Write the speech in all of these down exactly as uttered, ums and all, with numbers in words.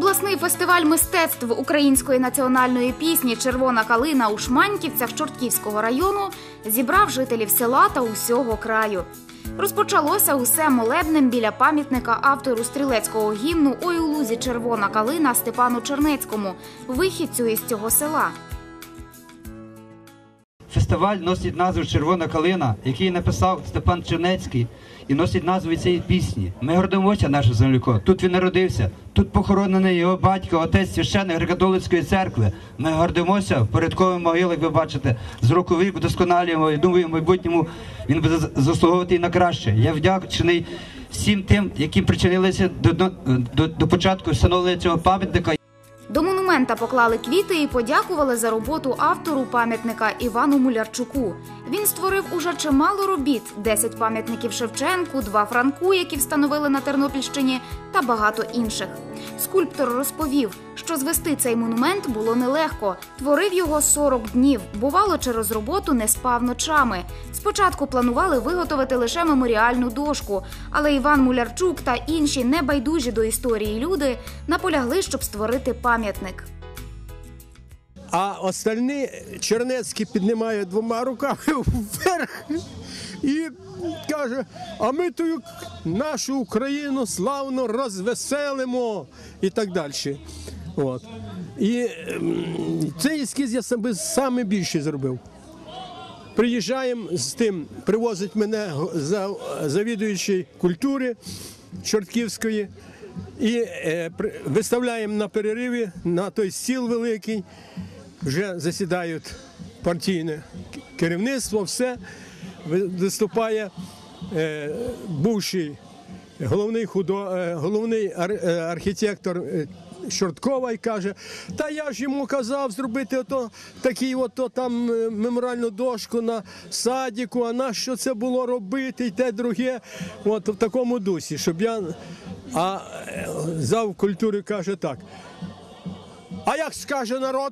Обласний фестиваль мистецтв української національної пісні «Червона калина» у Шманьківцях Чортківського району зібрав жителів села та усього краю. Розпочалося усе молебнем біля пам'ятника автору стрілецького гімну «Ой у лузі червона калина» Степану Чернецькому, вихідцю із цього села. Фестиваль носить назву «Червона калина», який написав Степан Чернецький, і носить назву цієї пісні. Ми гордимося нашим земляком. Тут він народився, тут похоронений його батько, отець священник Греко-католицької церкви. Ми гордимося в порядковій могилі, як ви бачите, з року в рік вдосконалюємо, і думаю, в майбутньому він буде заслуговувати і на краще. Я вдячний всім тим, які причинилися до, до, до, до початку встановлення цього пам'ятника. До монумента поклали квіти і подякували за роботу автору пам'ятника Івану Мулярчуку. Він створив уже чимало робіт – десять пам'ятників Шевченку, два Франку, які встановили на Тернопільщині, та багато інших. Скульптор розповів, що звести цей монумент було нелегко. Творив його сорок днів, бувало, через роботу не спав ночами. Спочатку планували виготовити лише меморіальну дошку, але Іван Мулярчук та інші небайдужі до історії люди наполягли, щоб створити пам'ятник. А остальні Чернецький піднімає двома руками вверх і каже, а ми ту нашу Україну славно розвеселимо і так далі. От. І цей ескіз я саме більше зробив. Приїжджаємо з тим, привозить мене завідуючий культури Чортківської, і е, виставляємо на перериві, на той стіл великий, вже засідають партійне керівництво, все, виступає е, бувший головний, худо, е, головний ар, е, архітектор е, Чорткова і каже, та я ж йому казав зробити ото, такий ото, там меморіальну дошку на садіку, а на що це було робити і те друге, от в такому дусі, щоб я... А зав культури каже так, а як скаже народ?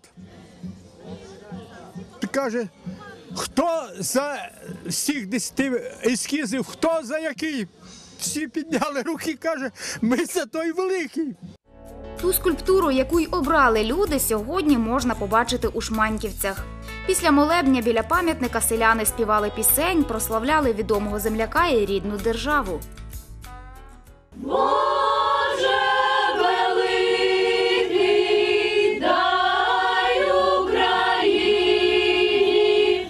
Каже, хто за всіх десяти ескізів, хто за який? Всі підняли руки, каже, ми за той великий. Ту скульптуру, яку й обрали люди, сьогодні можна побачити у Шманьківцях. Після молебня біля пам'ятника селяни співали пісень, прославляли відомого земляка і рідну державу. Боже великий, дай Україні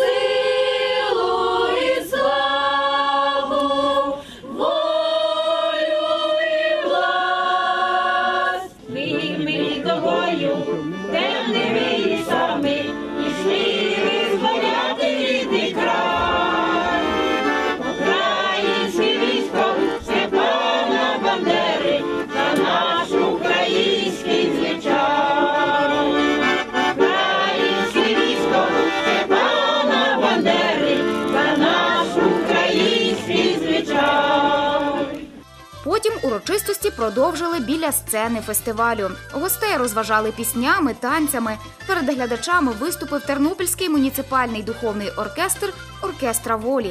силу і славу, волю і власть. Ми тобою темними лісами ішли визволяти рідний край. Українське військо Степана Бандери за наш український звичай. Українське військо Степана Бандери за наш український звичай. Потім урочистості продовжили біля сцени фестивалю. Гостей розважали піснями, танцями. Перед глядачами виступив Тернопільський муніципальний духовний оркестр «Оркестра волі».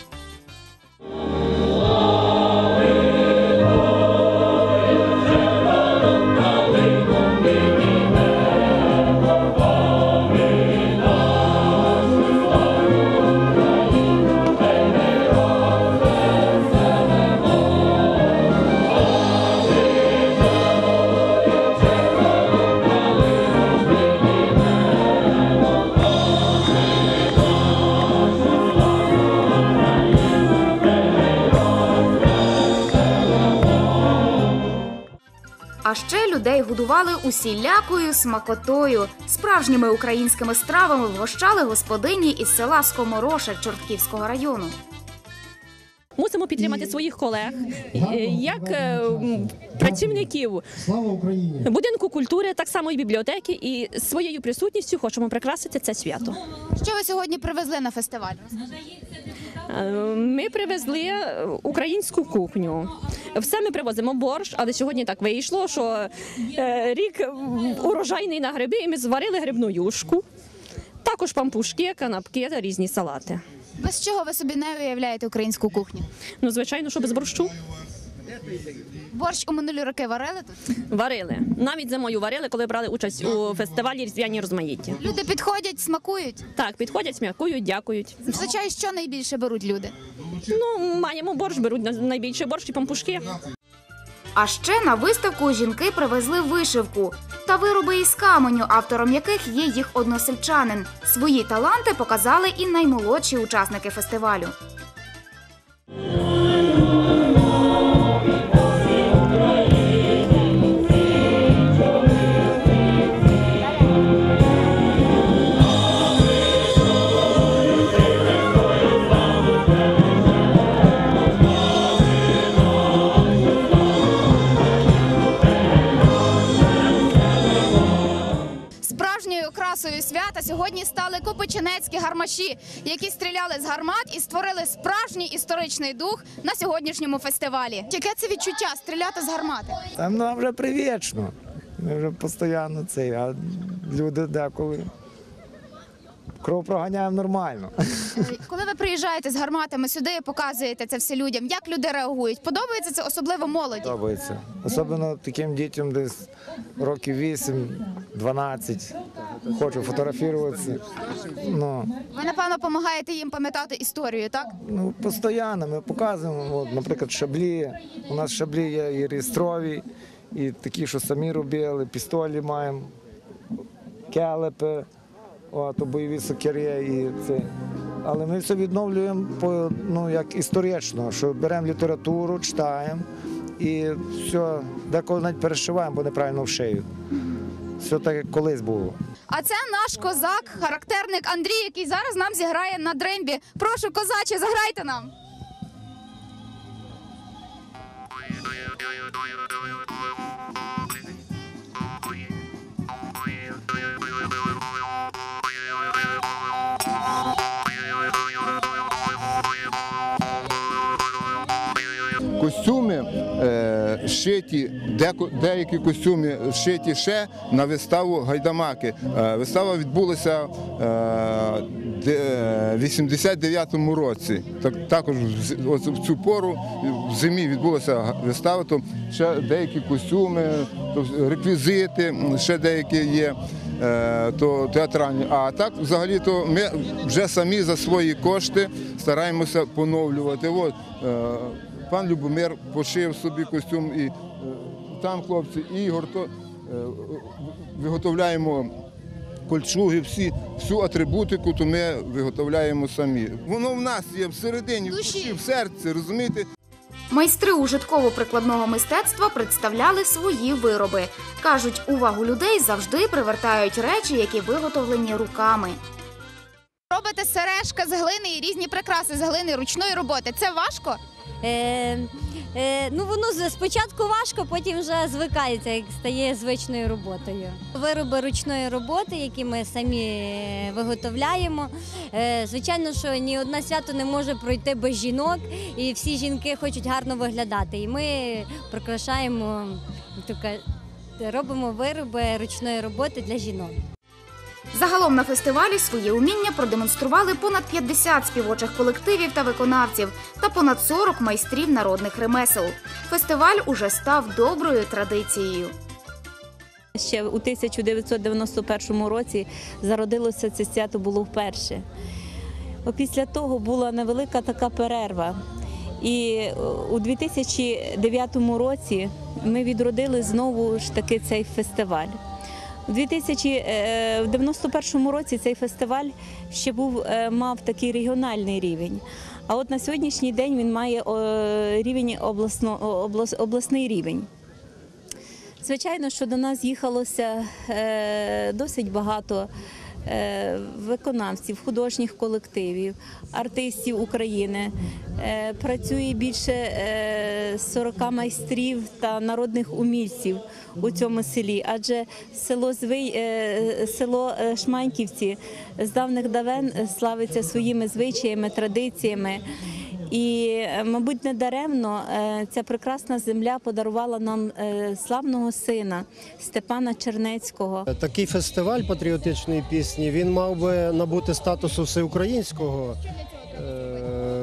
А ще людей годували усілякою смакотою. Справжніми українськими стравами вгощали господині із села Скомороше Чортківського району. Мусимо підтримати своїх колег, як працівників будинку культури, так само і бібліотеки, і своєю присутністю хочемо прикрасити це свято. Що ви сьогодні привезли на фестиваль? Ми привезли українську кухню. Все ми привозимо борщ, але сьогодні так вийшло, що рік урожайний на гриби, і ми зварили грибну юшку, також пампушки, канапки та різні салати. Без чого ви собі не уявляєте українську кухню? Ну, звичайно, що без борщу. Борщ у минулі роки варили тут? Варили. Навіть зимою варили, коли брали участь у фестивалі «Різдвяні розмаїття». Люди підходять, смакують. Так, підходять, смакують, дякують. Зазвичай, що найбільше беруть люди? Ну, маємо борщ, беруть найбільше борщ і пампушки. А ще на виставку жінки привезли вишивку та вироби із каменю, автором яких є їх односельчанин. Свої таланти показали і наймолодші учасники фестивалю. Справжньою окрасою свята сьогодні стали копичинецькі гармаші, які стріляли з гармат і створили справжній історичний дух на сьогоднішньому фестивалі. Яке це відчуття стріляти з гармати? Там нам вже привічно. Ми вже постійно це, а люди деколи кров проганяємо нормально. Коли ви приїжджаєте з гарматами сюди, показуєте це все людям, як люди реагують? Подобається це особливо молоді? Подобається. Особливо таким дітям десь років вісім-дванадцять. Хочу фотографуватися. Ну, Ви, напевно, допомагаєте їм пам'ятати історію, так? ну, постійно ми показуємо, от, наприклад, шаблі. У нас шаблі є і реєстрові, і такі, що самі робили, пістолі маємо, келепи. О, то бойові сокири і це. Але ми все відновлюємо по, ну, як історично, що беремо літературу, читаємо і все, деколи навіть перешиваємо, бо неправильно вшиють. Все так, як колись було. А це наш козак, характерник Андрій, який зараз нам зіграє на дрембі. Прошу, козаче, заграйте нам. Костюми е, шиті, деко, деякі костюми шиті ще на виставу «Гайдамаки». Е, вистава відбулася е, в вісімдесят дев'ятому році. Так, також в, ось в цю пору в зимі відбулася вистава, то ще деякі костюми, то реквізити, ще деякі є. То театральні. А так, взагалі, то ми вже самі за свої кошти стараємося поновлювати. От, пан Любомир пошив собі костюм, і там хлопці, і Ігор, то виготовляємо кольчуги, всі, всю атрибутику, то ми виготовляємо самі. Воно в нас є всередині, в душі, в серці, розумієте? Майстри ужитково-прикладного мистецтва представляли свої вироби. Кажуть, увагу людей завжди привертають речі, які виготовлені руками. Робите сережка з глини і різні прикраси з глини ручної роботи. Це важко? Е, е, ну, воно з- спочатку важко, потім вже звикається, як стає звичною роботою. Вироби ручної роботи, які ми самі е, виготовляємо. Е, звичайно, що ні одне свято не може пройти без жінок, і всі жінки хочуть гарно виглядати. І ми прикрашаємо, таке, робимо вироби ручної роботи для жінок. Загалом на фестивалі свої уміння продемонстрували понад п'ятдесят співочих колективів та виконавців та понад сорок майстрів народних ремесел. Фестиваль уже став доброю традицією. Ще у тисяча дев'ятсот дев'яносто першому році зародилося це свято було вперше. Після того була невелика така перерва. І у дві тисячі дев'ятому році ми відродили знову ж таки цей фестиваль. У дві тисячі дев'яносто першому році цей фестиваль ще був, мав такий регіональний рівень, а от на сьогоднішній день він має рівень обласно, облас, обласний рівень. Звичайно, що до нас їхалося досить багато виконавців, художніх колективів, артистів України. Працює більше сорока майстрів та народних умільців у цьому селі, адже село Звий, село Шманьківці з давних давен славиться своїми звичаями, традиціями. І, мабуть, недаремно ця прекрасна земля подарувала нам славного сина Степана Чернецького. Такий фестиваль патріотичної пісні, він мав би набути статусу всеукраїнського. Ну,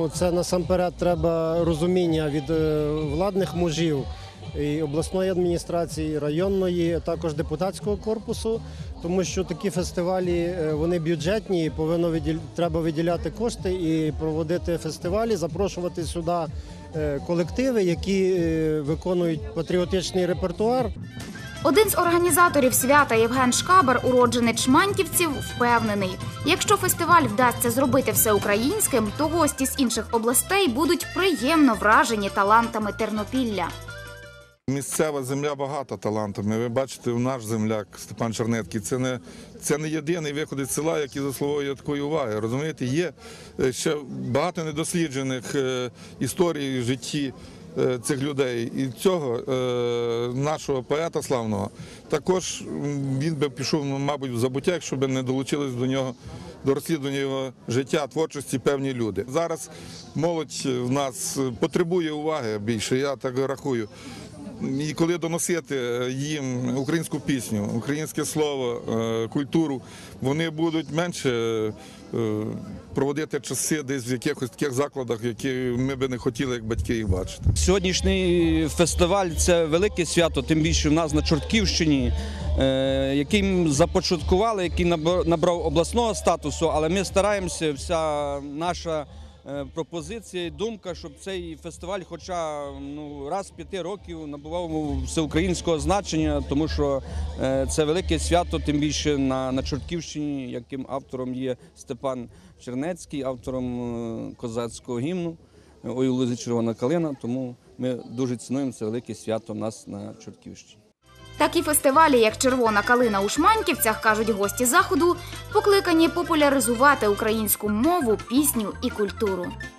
Ну, це насамперед треба розуміння від е, владних мужів і обласної адміністрації, і районної, також депутатського корпусу, тому що такі фестивалі, е, вони бюджетні, і повинно виділ... треба виділяти кошти і проводити фестивалі, запрошувати сюди е, колективи, які е, виконують патріотичний репертуар. Один з організаторів свята Євген Шкабар, уродженець Шманьківців, впевнений, якщо фестиваль вдасться зробити всеукраїнським, то гості з інших областей будуть приємно вражені талантами Тернопілля. Місцева земля багата талантами. Ви бачите, наш земляк Степан Чернецький – це не, це не єдиний виходить з села, який заслуговує такої уваги. Розумієте, є ще багато недосліджених історій в житті цих людей. І цього нашого поета славного також він би пішов, мабуть, в забуття, якщо б не долучились до нього, до розслідування його життя, творчості певні люди. Зараз молодь в нас потребує уваги більше, я так рахую. І коли доносити їм українську пісню, українське слово, культуру, вони будуть менше проводити часи десь в якихось таких закладах, які ми би не хотіли, як батьки, їх бачити. Сьогоднішній фестиваль – це велике свято, тим більше в нас на Чортківщині, який започаткували, який набрав обласного статусу, але ми стараємося, вся наша пропозиція і думка, щоб цей фестиваль хоча ну, раз в п'яти років набував всеукраїнського значення, тому що це велике свято, тим більше на, на Чортківщині, яким автором є Степан Чернецький, автором козацького гімну «Ой у лузі червона калина», тому ми дуже цінуємо це велике свято в нас на Чортківщині. Такі фестивалі, як «Червона калина» у Шманьківцях, кажуть гості заходу, покликані популяризувати українську мову, пісню і культуру.